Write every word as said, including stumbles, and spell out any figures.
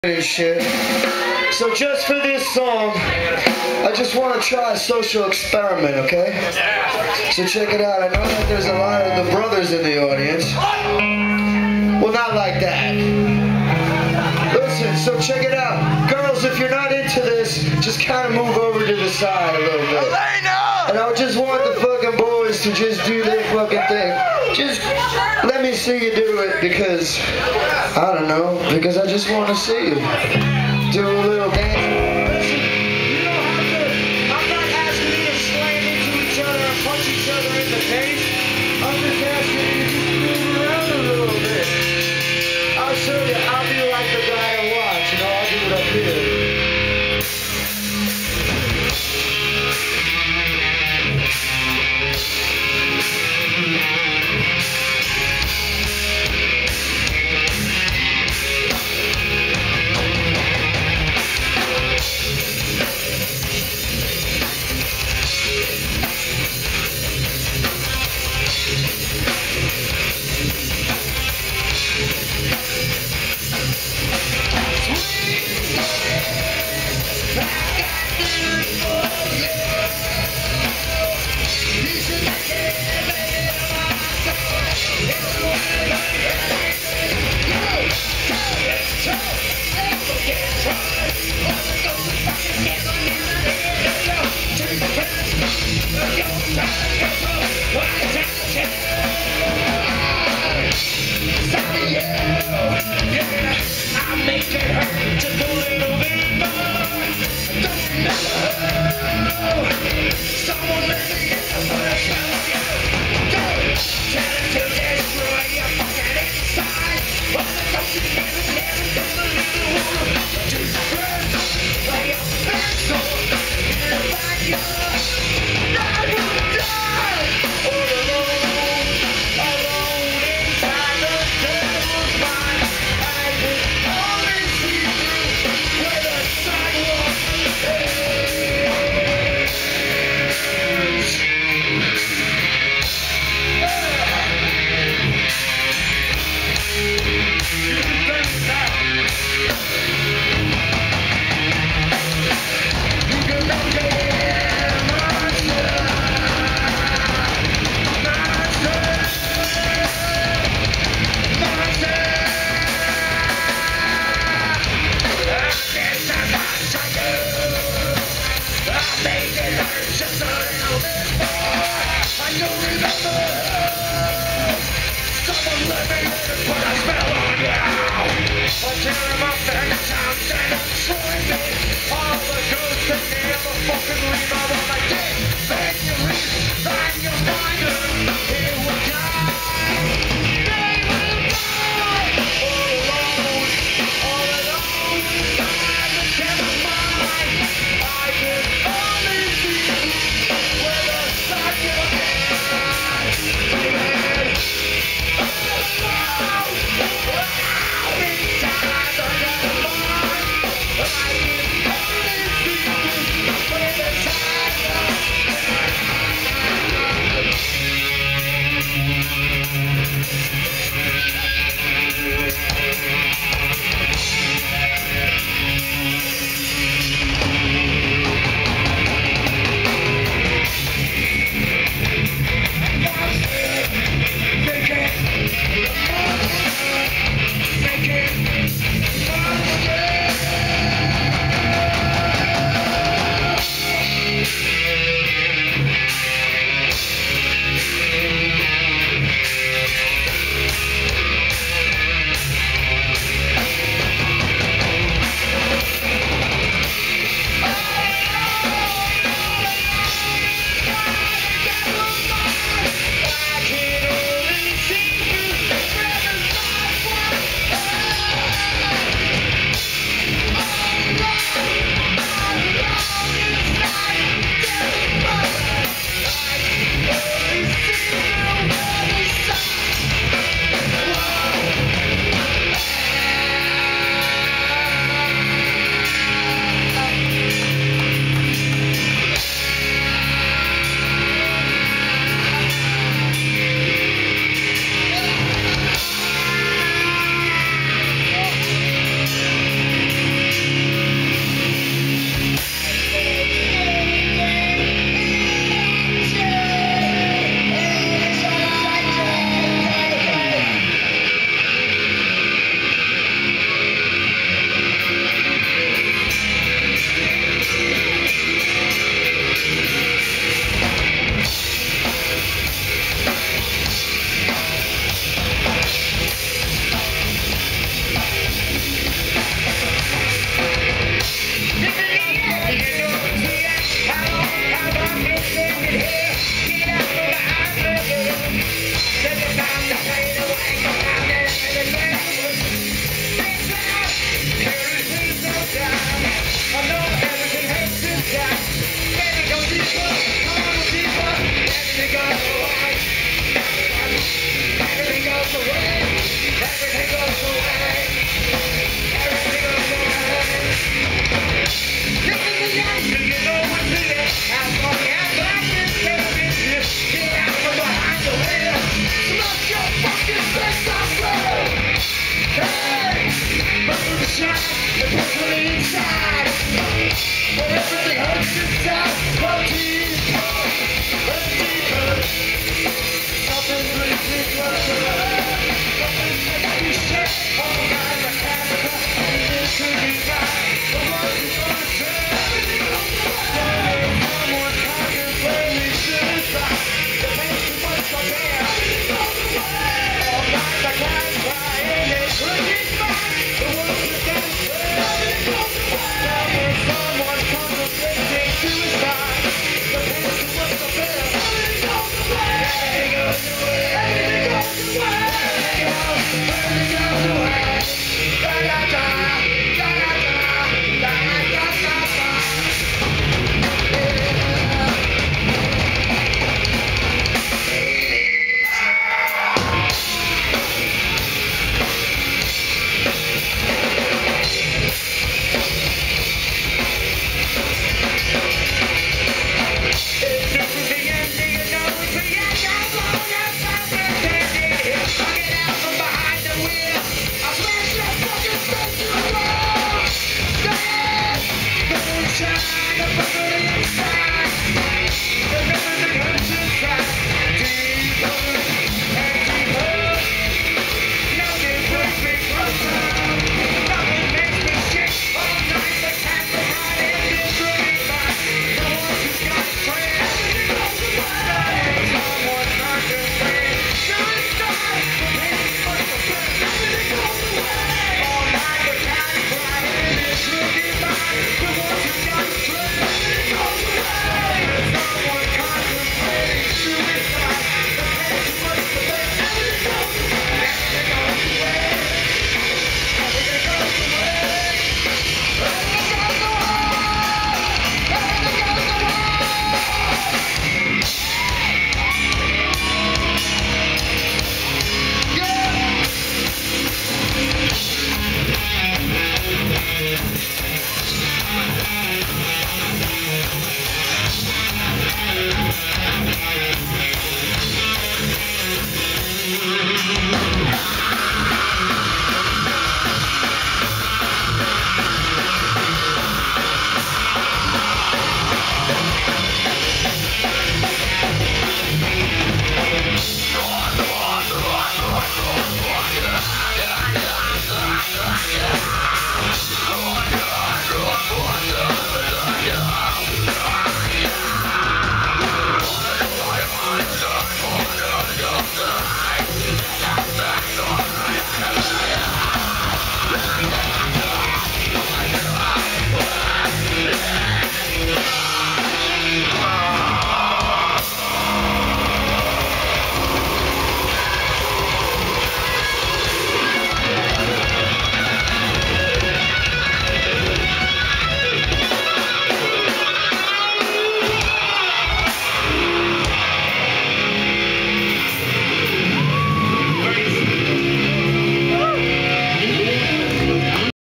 and shit. So just for this song, I just want to try a social experiment, okay? So check it out. I know that there's a lot of the brothers in the audience. Well, not like that. Listen, so check it out. Girls, if you're not into this, just kind of move over to the side a little bit. And I just want the fucking boys to just do their fucking thing. Just let me see you do it because, I don't know, because I just want to see you do a little dance. You don't have to, I'm not asking you to slam into each other and punch each other in the face. I'm just asking you to just move around a little bit. I'll show you, I'll be like the guy to watch, you know, I'll do it up here. I make it hurt just a little bit more. Don't know. Someone let me in for a smell. Go! Trying to destroy your fucking inside. All the stuff you never, never, never, never wanna do the first. Like your pencil in a backyard. I will die all alone, alone inside the devil's mind. I will only see through where the sidewalk just a little bit more. I don't remember. Someone let me in and put a spell on you. I tear him up and sounds and destroy me. All the ghosts that they ever fucking leave out on my dick. Then you leave, then you find them. He will die. They will die. All alone, all alone inside the devil's mind. I can only see where the sidewalk ends. Inside the devil's mind, I can only see where the sidewalk ends. inside. When everything hurts inside, come to